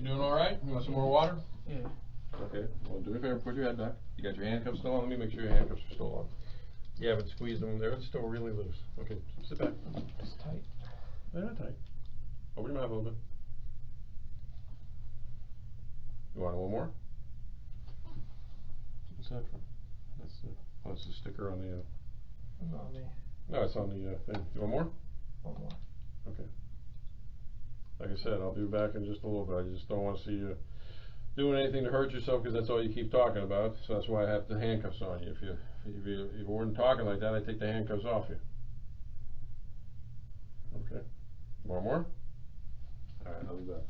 doing all right? You want some more water? Yeah. Okay, well, do me a favor, put your head back. You got your handcuffs still on? Let me make sure your handcuffs are still on. You haven't squeezed them, they're still really loose. Okay, sit back. It's tight. They're not tight. Open your mouth a little bit. You want a little more? What's that for? That's the sticker on the, On me. no, it's on the, thing. You want more? One more. Okay. Like I said, I'll be back in just a little bit. I just don't want to see you doing anything to hurt yourself, because that's all you keep talking about. So that's why I have the handcuffs on you. If you weren't talking like that, I'd take the handcuffs off you. Okay. Want more? All right, I'll be back.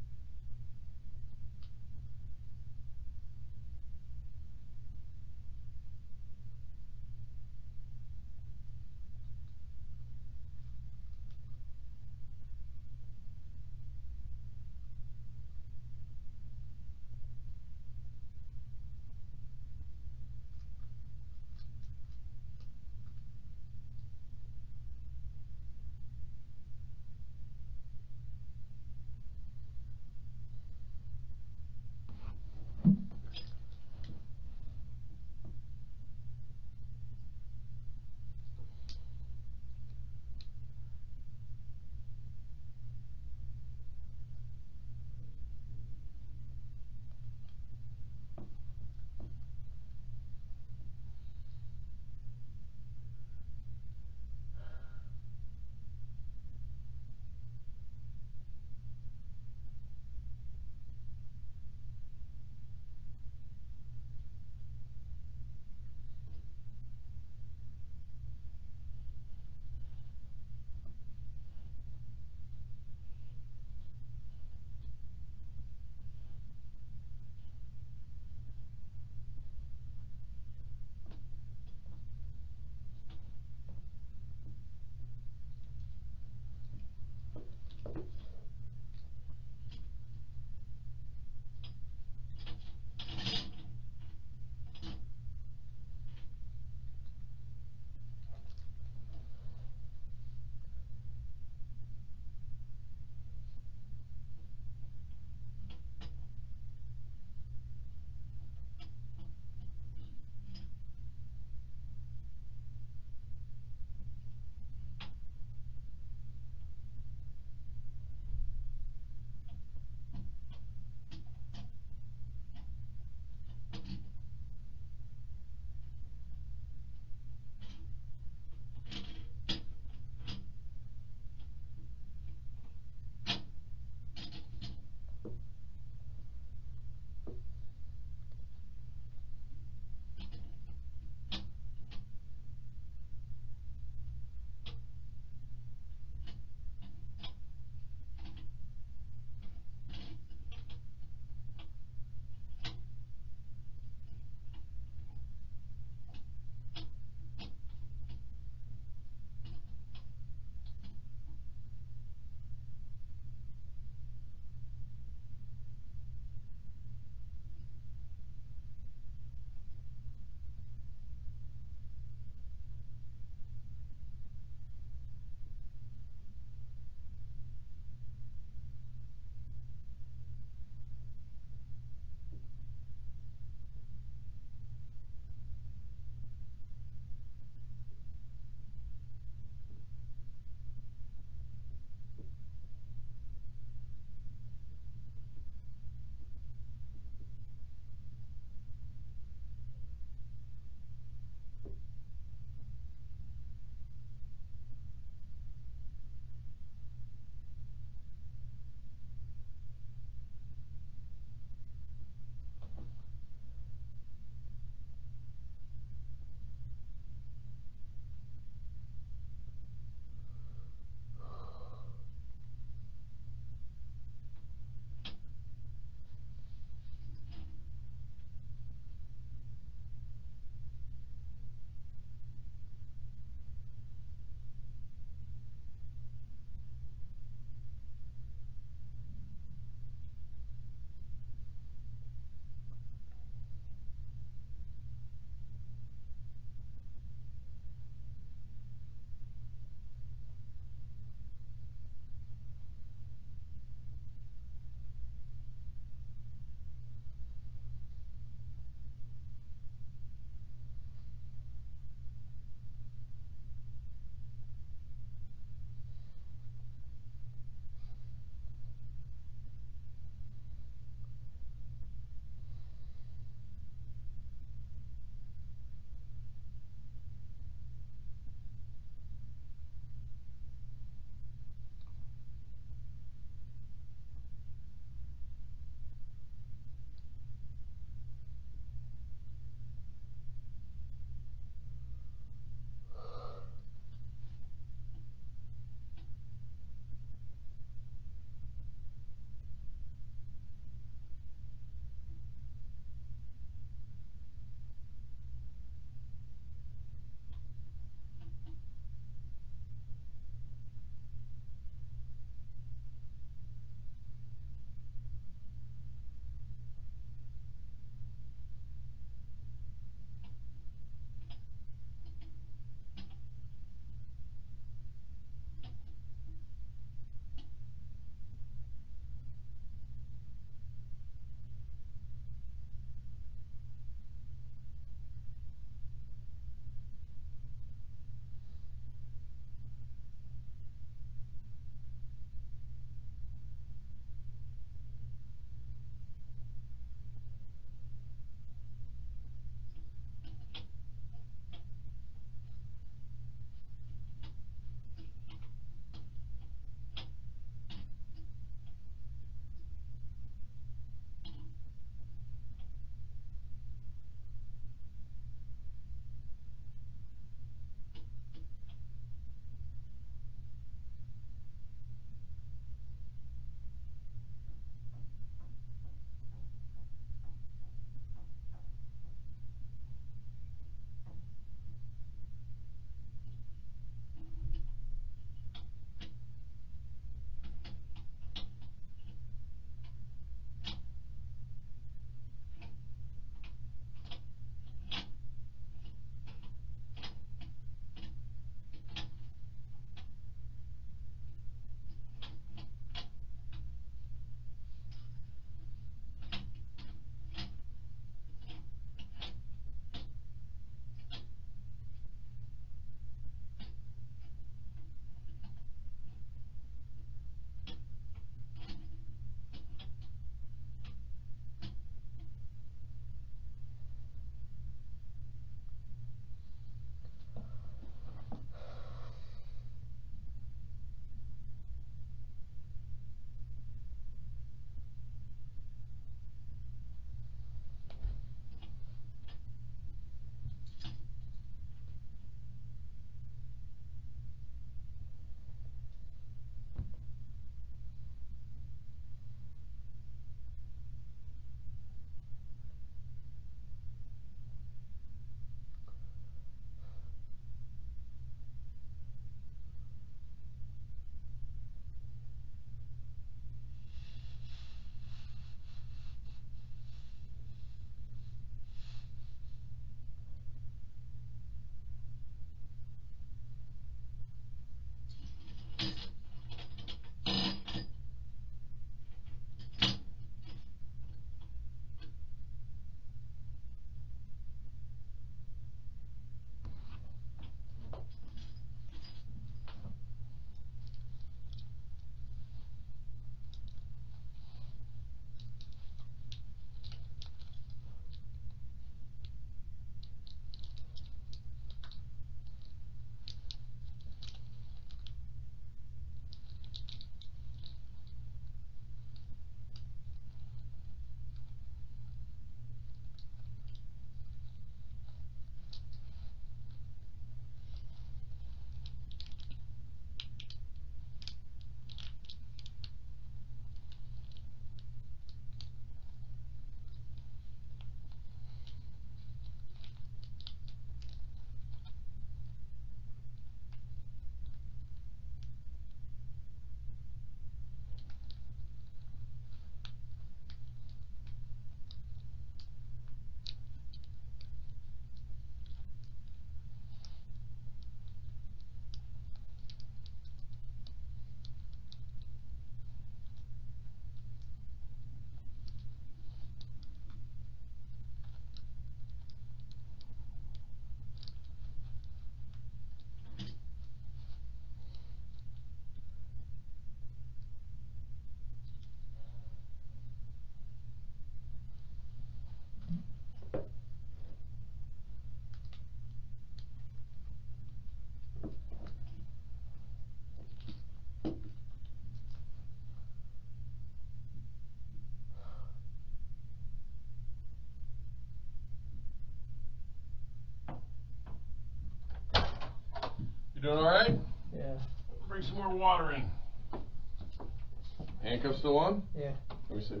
doing all right? Yeah. Bring some more water in. Handcuffs still on? Yeah. Let me see.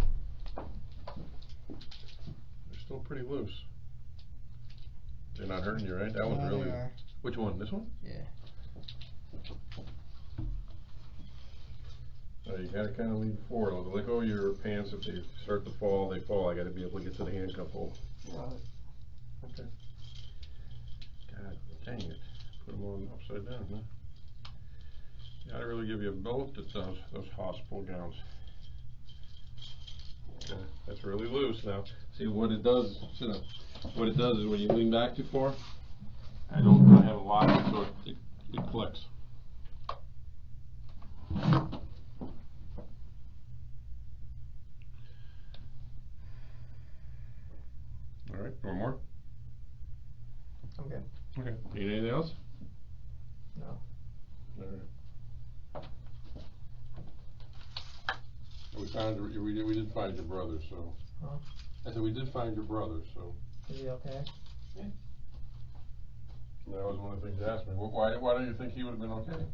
They're still pretty loose. They're not hurting you, right? That one's really. They are. Which one? This one? Yeah. Oh, you gotta kind of lean forward. Let go of your pants. If they start to fall, they fall. I gotta be able to get to the handcuff hole. Got it. Okay. God dang it. Put them on upside down, huh? Gotta really give you a belt at those hospital gowns. Okay, that's really loose now. See what it does, sit up. What it does is when you lean back too far, I have a lock it so it clicks. Alright, one more? I'm good. Okay. Need anything else? No. Alright. We found we did find your brother, so. Huh? I said we did find your brother, so. Is he okay? Yeah. That was one of the things you asked me. Why do you think he would have been okay?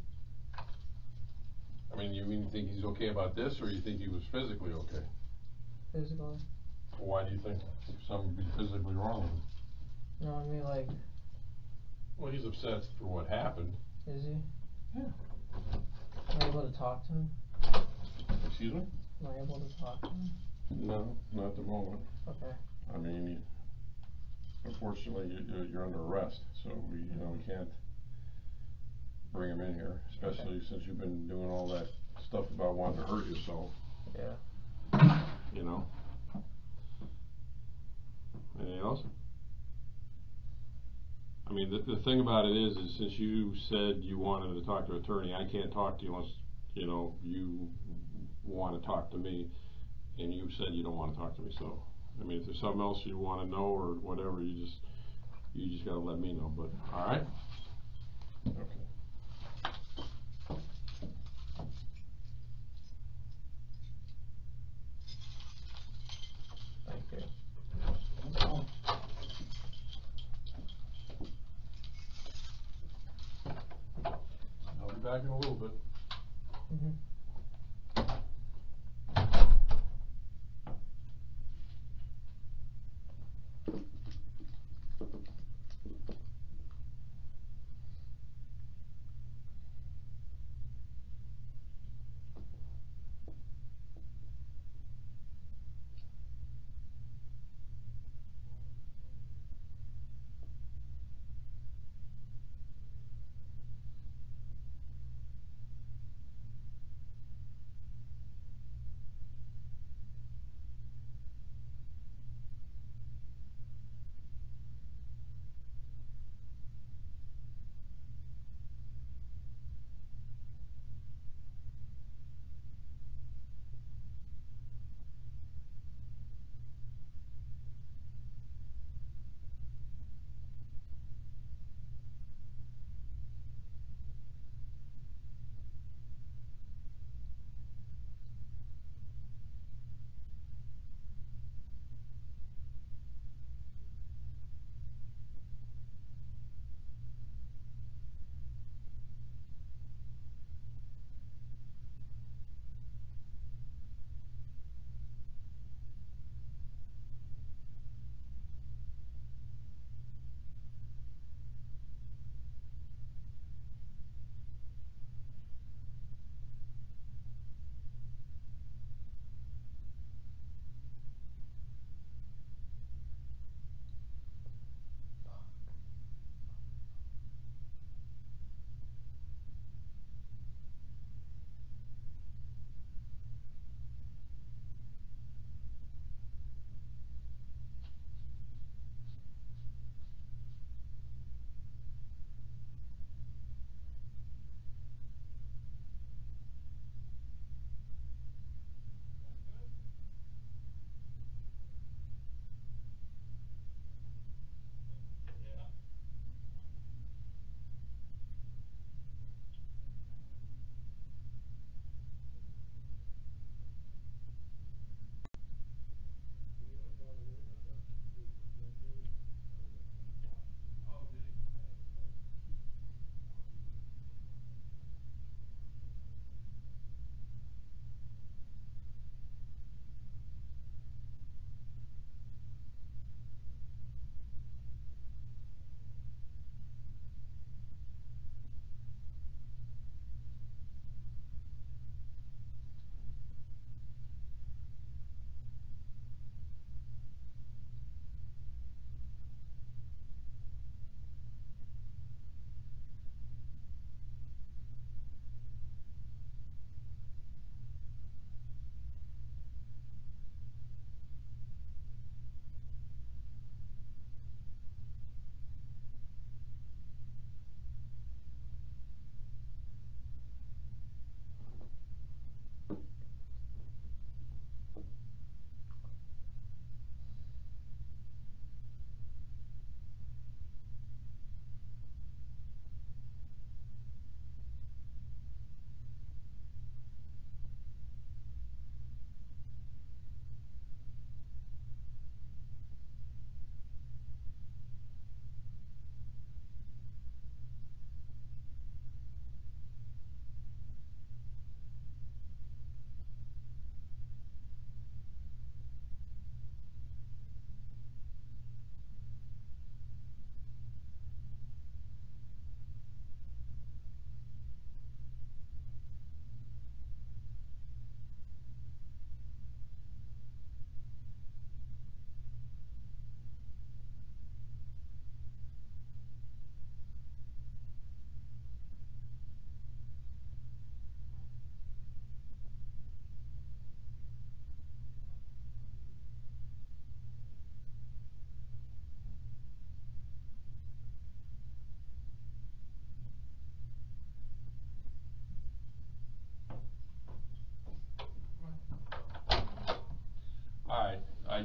I mean, you think he's okay about this, or you think he was physically okay? Physically. Well, why do you think something would be physically wrong with him? No, I mean like. Well, he's upset for what happened. Is he? Yeah. Am I able to talk to him? Excuse me? Am I able to talk to him? No, not at the moment. Okay. I mean, unfortunately, you're under arrest, so we can't bring him in here, especially since you've been doing all that stuff about wanting to hurt yourself. Yeah. You know. Anything else? I mean, the thing about it is since you said you wanted to talk to an attorney, I can't talk to you unless, you want to talk to me, and you said you don't want to talk to me, so, I mean, if there's something else you want to know or whatever, you just gotta let me know, but, alright? Okay. Thank you. I'll be back in a little bit. Mhm.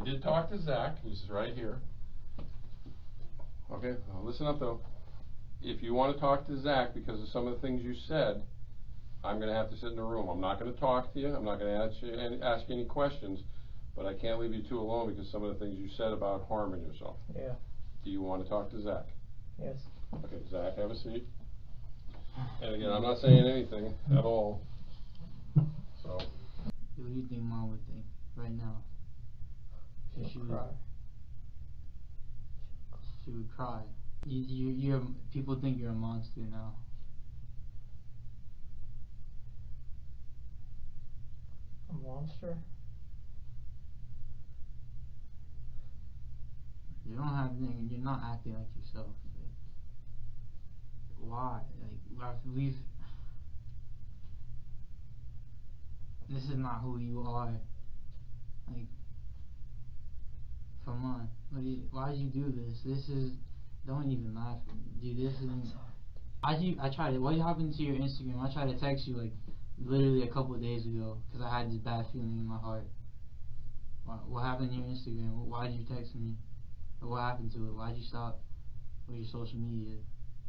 did talk to Zach, this is right here. Okay, now listen up though. If you want to talk to Zach because of some of the things you said, I'm going to have to sit in the room. I'm not going to talk to you. I'm not going to ask you any questions, but I can't leave you two alone because some of the things you said about harming yourself. Yeah. Do you want to talk to Zach? Yes. Okay, Zach, have a seat. And again, I'm not saying anything at all. So. What do you think Mom would think right now? She'll cry. She would cry. You're people think you're a monster now. A monster? You don't have anything. You're not acting like yourself. Like, why? Like we've. This is not who you are. Like, come on. Why did you do this? This is. Don't even laugh at me, dude. This isn't. I tried it. What happened to your Instagram? I tried to text you like literally a couple of days ago because I had this bad feeling in my heart. What happened to your Instagram? Why did you text me? Or what happened to it? Why did you stop with your social media?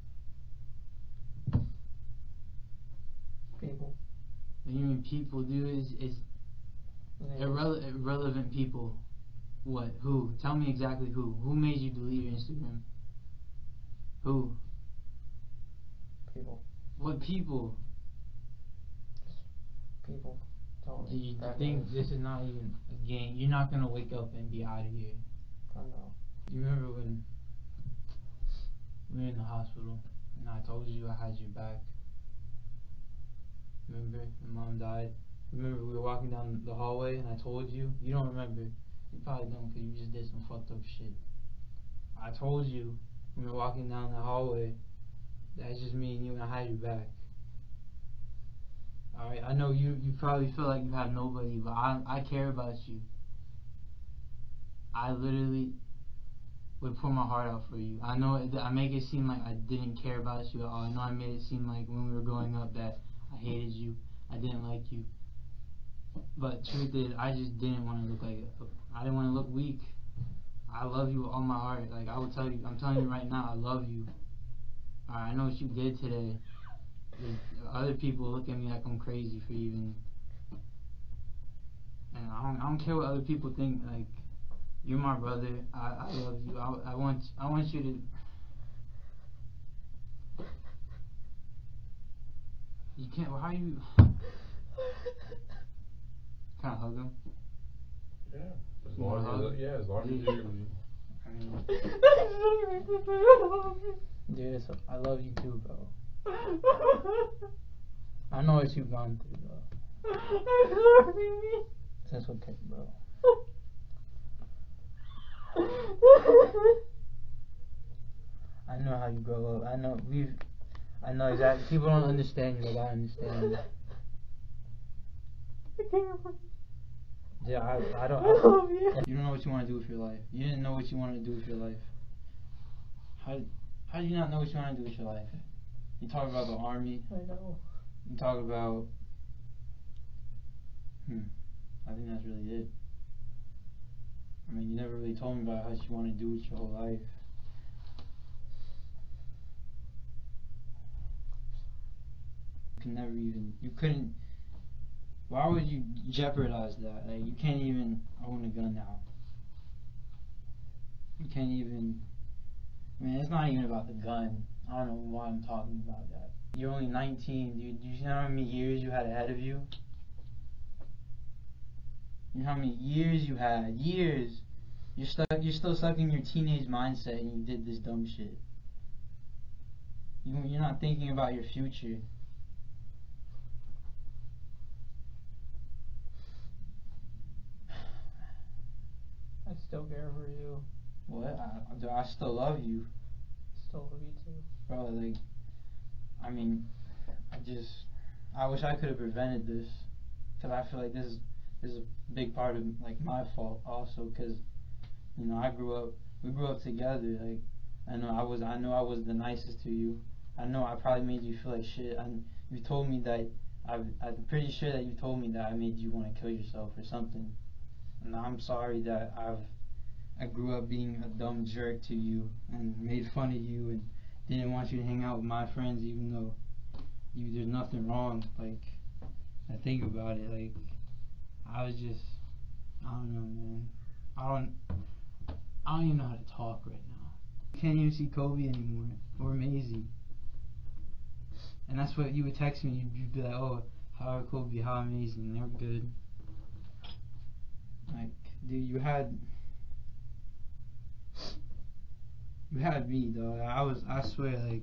People. What you mean people, dude? Is irrelevant people. What? Who? Tell me exactly who. Who made you delete your Instagram? Who? People. What people? People. Tell Do me. you That think means- this is not even a game? You're not gonna wake up and be out of here. I know. Do you remember when we were in the hospital and I told you I had your back? Remember when Mom died? Remember we were walking down the hallway and I told you? You don't remember. You probably don't because you just did some fucked up shit. I told you when we were walking down the hallway, that's just me and you and I had your back. Alright, I know you probably feel like you have nobody, but I care about you. I literally would pour my heart out for you. I know I make it seem like I didn't care about you at all. I know I made it seem like when we were growing up that I hated you, I didn't like you. But truth is, I just didn't want to look like I didn't want to look weak. I love you with all my heart. Like I would tell you, I'm telling you right now, I love you. Alright, I know what you did today. Other people look at me like I'm crazy for even. And I don't care what other people think. Like you're my brother. I love you. I want you to. You can't. How you? Can I hug him? Yeah. As long as as long as you. I mean, dude, I love you too, bro. I know what you've gone through, bro. That's okay, bro. I know how you grow up. I know exactly. People don't understand you, but I understand. Yeah, I don't. You don't know what you want to do with your life. You didn't know what you wanted to do with your life. How do you not know what you want to do with your life? You talk about the army. I know. You talk about. I think that's really it. I mean, you never really told me about how you want to do with your whole life. You couldn't. Why would you jeopardize that? Like, you can't even own a gun now. You can't even. I mean, it's not even about the gun. I don't know why I'm talking about that. You're only 19, dude. Do you know how many years you had ahead of you? You know how many years you had? Years. You're still stuck in your teenage mindset, and you did this dumb shit. You're not thinking about your future. I still care for you. What? I still love you. Still love you too. Bro, like, I mean, I wish I could have prevented this, because I feel like this is a big part of, like, my fault also, because, you know, we grew up together, like, I know I was the nicest to you. I know I probably made you feel like shit. You told me that, I'm pretty sure that you told me that I made you want to kill yourself or something. and I'm sorry that I grew up being a dumb jerk to you and made fun of you and didn't want you to hang out with my friends, even though there's nothing wrong. Like, I think about it, like, I was just, I don't know, man. I don't even know how to talk right now. Can't even see Kobe anymore or Maisie. And that's what you would text me. You'd be like, "Oh, how are Kobe? How amazing? They're good." Like, dude, you had me, dog. I swear, like,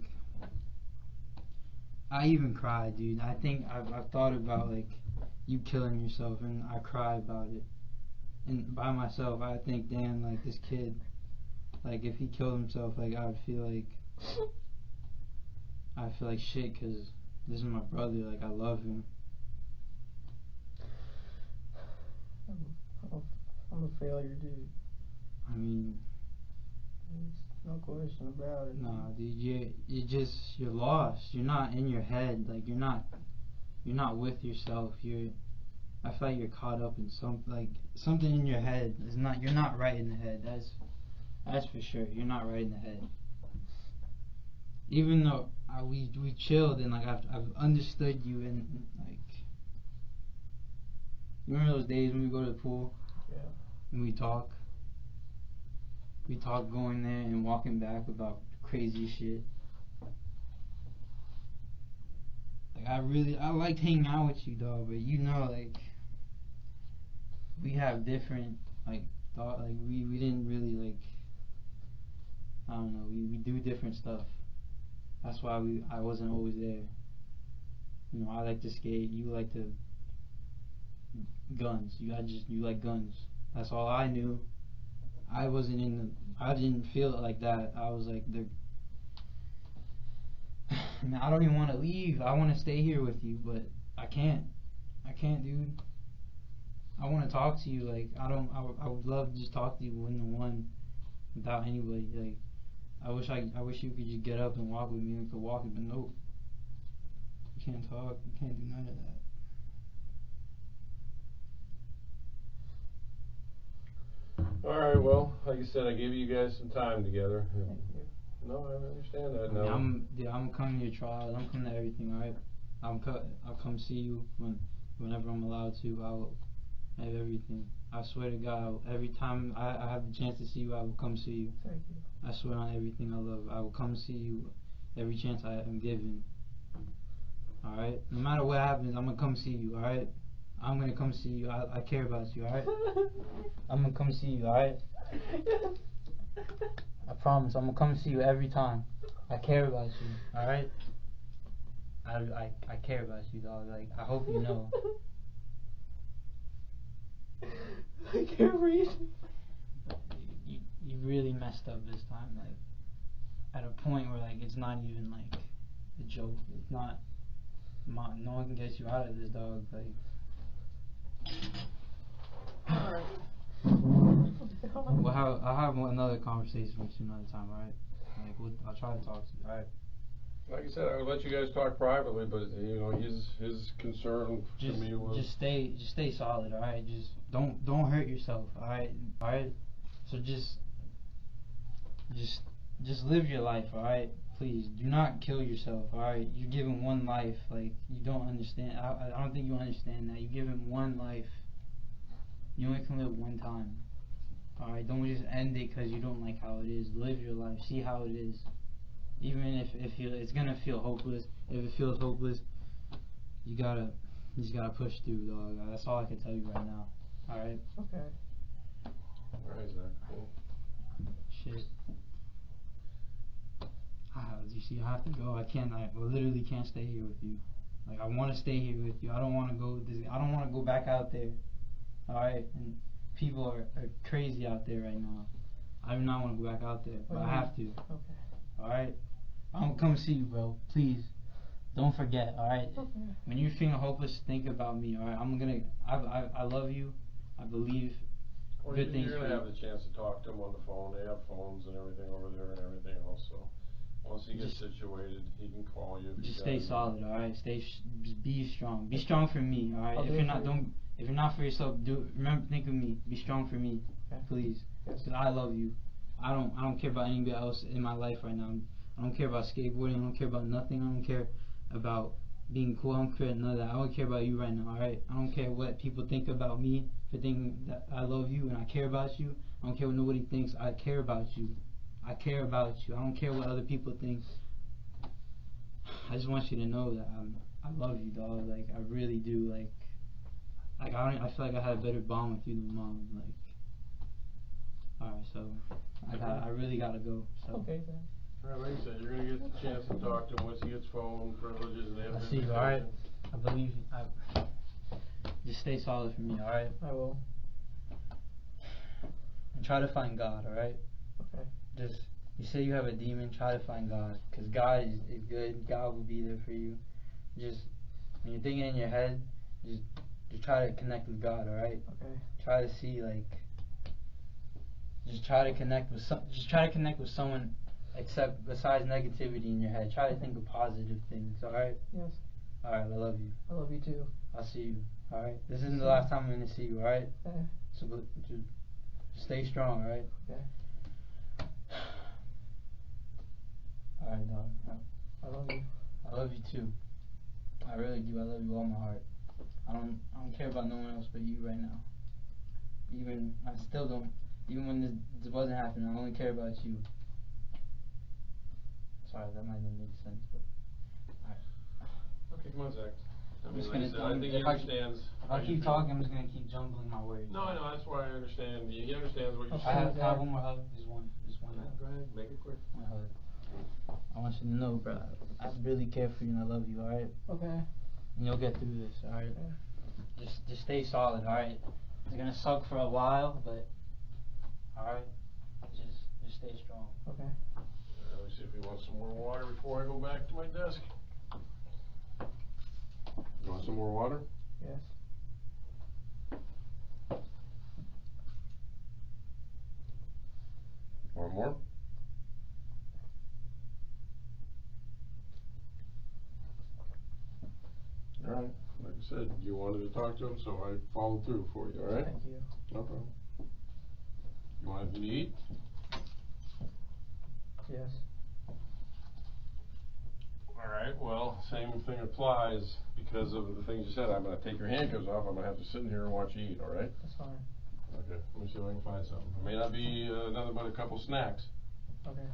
I even cried, dude. I think I've thought about, like, you killing yourself, and I cry about it. And by myself, I think, damn, like, this kid, like, if he killed himself, like, I'd feel like shit, cause this is my brother, like, I love him. I'm a failure, dude. I mean, there's no question about it. Nah, dude, you're lost. You're not in your head. Like, you're not with yourself. I feel like you're caught up in something in your head. You're not right in the head. That's for sure. You're not right in the head. Even though we chilled and, like, I've understood you, and, like, you remember those days when we go to the pool? Yeah. And we talk going there and walking back about crazy shit. Like, I liked hanging out with you, dog, but you know, like, we have different, like, thought, like, we didn't really, like, I don't know, we do different stuff. That's why I wasn't always there. You know, I like to skate, you like to guns. You like guns. That's all I knew. I didn't feel it like that. I was like, man, I don't even want to leave. I want to stay here with you, but I can't, dude. I want to talk to you. Like, I would love to just talk to you one-on-one without anybody. Like, I wish you could just get up and walk with me and we could walk, but nope. You can't talk. You can't do none of that. Alright, well, like I said, I gave you guys some time together. Thank you. No, I understand that I mean, now. I'm coming to your trials. I'm coming to everything, alright? I'll come see you whenever I'm allowed to. I will have everything. I swear to God, every time I have the chance to see you, I will come see you. Thank you. I swear on everything I love, I will come see you every chance I am given. Alright? No matter what happens, I'm gonna come see you, alright? I'm gonna come see you. I care about you, alright? I'm gonna come see you, alright? I promise, I'm gonna come see you every time. I care about you, alright? I care about you, dog. Like, I hope you know. I can't breathe. You really messed up this time, like, at a point where, like, it's not even, like, a joke. It's not, no one can get you out of this, dog. Like, Alright. I'll have another conversation with you another time, alright? Like, I'll try to talk to you, alright? Like I said, I would let you guys talk privately, but, you know, his concern to me was... Just stay solid, alright? Just don't hurt yourself, alright? Alright? So just live your life, alright? Please, do not kill yourself, alright? You're given one life, like, you don't understand. I don't think you understand that. You're given one life. You only can live one time. Alright, don't just end it because you don't like how it is. Live your life, see how it is. Even if it's gonna feel hopeless, if it feels hopeless, you just gotta push through, dog. That's all I can tell you right now. Alright? Okay. Alright, Zach, cool. Shit. You see, I have to go. I literally can't stay here with you. Like, I want to stay here with you. I don't want to go back out there. Alright? And people are crazy out there right now. I do not want to go back out there, but I have to. Okay. Alright? I'm gonna come see you, bro. Please. Don't forget, alright? Okay. When you're feeling hopeless, think about me, alright? I love you. I believe Well, good things you're for gonna you. have the chance to talk to him on the phone. They have phones and everything over there and everything else, so once he gets situated, he can call you. Just stay solid, alright? Be strong. Be strong for me, alright? If you're not, If you're not for yourself, remember, think of me. Be strong for me, Okay. please. Yes. Because I love you. I don't care about anybody else in my life right now. I don't care about skateboarding. I don't care about nothing. I don't care about being cool. I don't care none of that. I don't care about you right now. All right. I don't care what people think about me for thinking that I love you and I care about you. I don't care what nobody thinks. I care about you. I care about you. I don't care what other people think. I just want you to know that I love you, dog. Like I really do. Like I feel like I had a better bond with you than mom. Like, all right, so I really gotta go. So. Okay, then. Alright, like I said, you're gonna get the chance to talk to him once he gets phone privileges and they have I this see you. All right. discussion. I believe you. Just stay solid for me. All right. I will. And try to find God. All right. Okay. Just you say you have a demon. Try to find God, cause God is good. God will be there for you. Just when you're thinking in your head, just try to connect with God. All right. Okay. Try to see like. Just try to connect with someone, except besides negativity in your head. Try to think of positive things. All right. Yes. All right. I love you. I love you too. I'll see you. All right. This isn't the last time I'm gonna see you. All right. Okay. So just stay strong. All right. Okay. All right, dog. I love you. I love you too. I really do. I love you all my heart. I don't care about no one else but you right now. I still don't. Even when this wasn't happening, I only care about you. Sorry, that might not make sense, but. Alright. Okay, come on, Zach. I'm just like I gonna. said, I think he understands. If how I you keep feel. talking, I'm just gonna keep jumbling my words. No, I know, that's why I understand. He understands what you're Okay. saying. I have one more hug. Just one. Yeah, go ahead, make it quick. One hug. I want you to know, bro. I really care for you and I love you. All right. Okay. And you'll get through this. All right. Okay. Just stay solid. All right. It's gonna suck for a while, but all right. Just stay strong. Okay. Let me see if he wants some more water before I go back to my desk. You want some more water? Yes. Want more? Alright, like I said, you wanted to talk to him, so I followed through for you, alright? Thank you. No problem. You want anything to eat? Yes. Alright, well, same thing applies because of the things you said. I'm gonna take your handcuffs off, I'm gonna have to sit in here and watch you eat, alright? That's fine. Okay, let me see if I can find something. It may not be nothing but a couple snacks. Okay.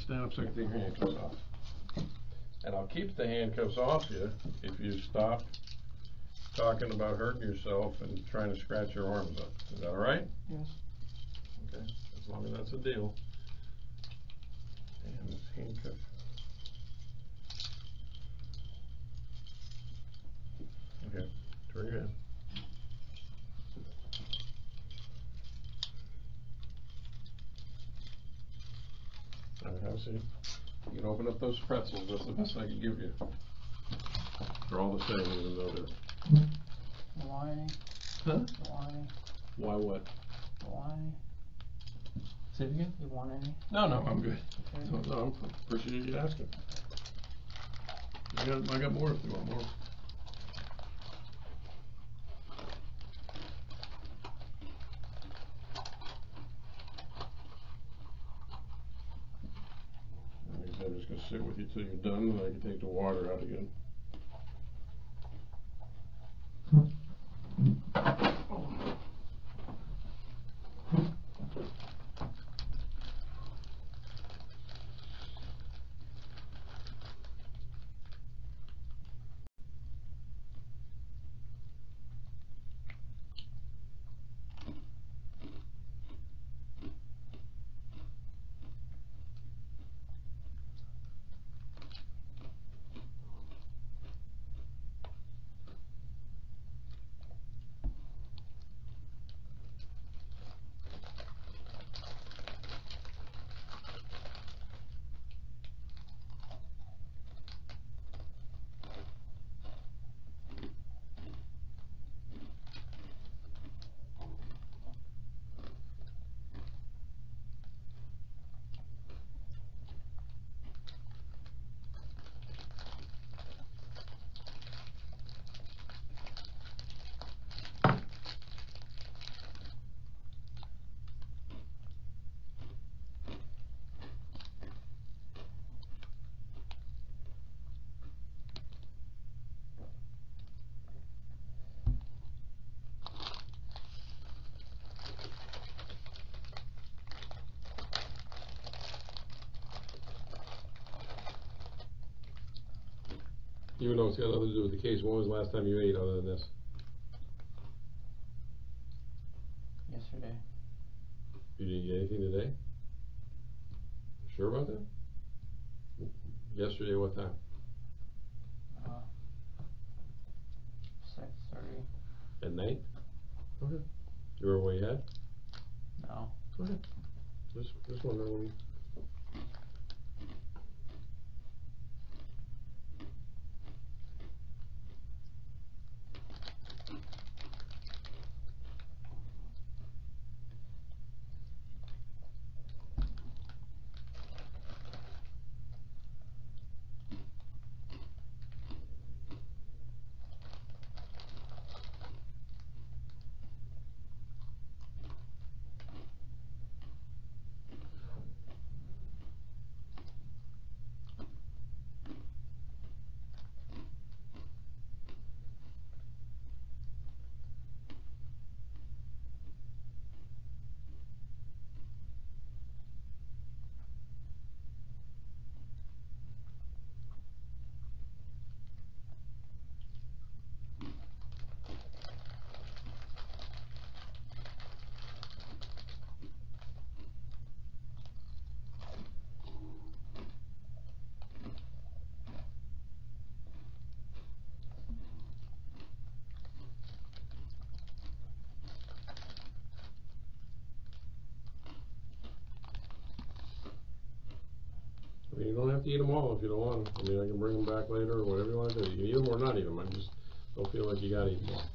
stand up so I can take your handcuffs off. And I'll keep the handcuffs off you if you stop talking about hurting yourself and trying to scratch your arms up. Is that alright? Yes. Okay, as long as that's a deal. And this handcuff. Okay, turn your head. Alright, have a seat. You can open up those pretzels, that's the best I can give you. They're all the same, even though they're... Why? Huh? Why? Why what? Why? Say it again? You want any? No, I'm good. Okay. No, I appreciate you asking. I got more if you want more. Like I said, I'm just gonna sit with you till you're done, and I can take the water out again. Even though it's got nothing to do with the case, when was the last time you ate other than this? Yesterday. You didn't eat anything today? Sure about that? Yesterday, what time? 6:30. At night? Okay. You remember what you had? No. Okay. Just wondering. I mean, you don't have to eat them all if you don't want them. I mean, I can bring them back later or whatever you want to do. You can eat them or not eat them. I just don't feel like you gotta eat them all.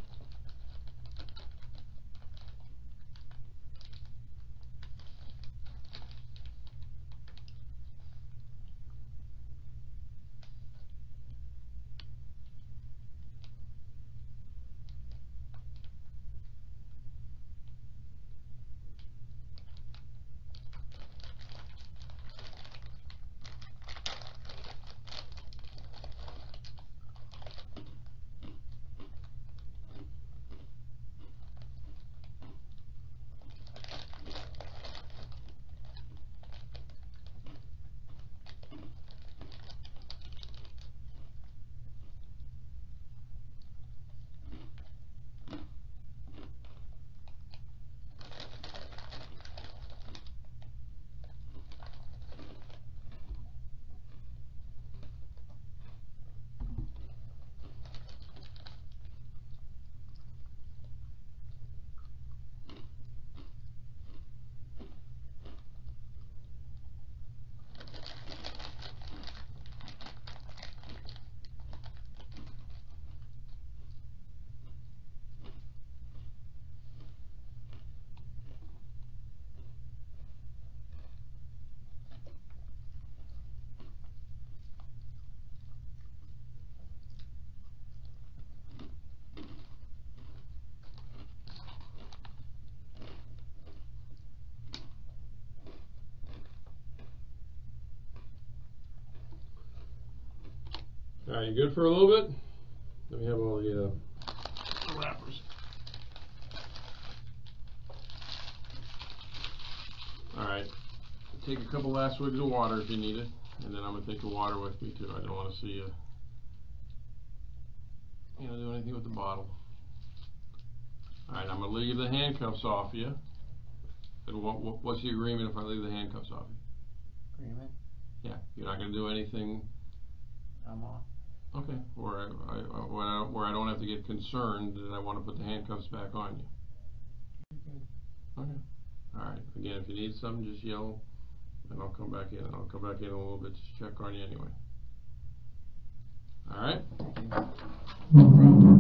Alright, you good for a little bit? Let me have all the wrappers. Alright, take a couple last swigs of water if you need it, and then I'm going to take the water with me too. I don't want to see you do anything with the bottle. Alright, I'm going to leave the handcuffs off you. And what's the agreement if I leave the handcuffs off you? Agreement? Yeah, you're not going to do anything. I'm on. Okay, where I don't have to get concerned that I want to put the handcuffs back on you. Okay. Alright, again, if you need something, just yell, and I'll come back in. I'll come back in a little bit to check on you anyway. Alright? Thank you.